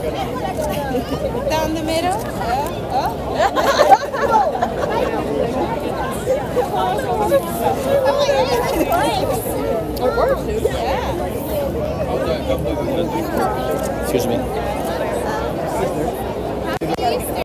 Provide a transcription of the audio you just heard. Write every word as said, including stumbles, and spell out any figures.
Down the middle. Yeah. Oh. It works, dude. Yeah. Excuse me.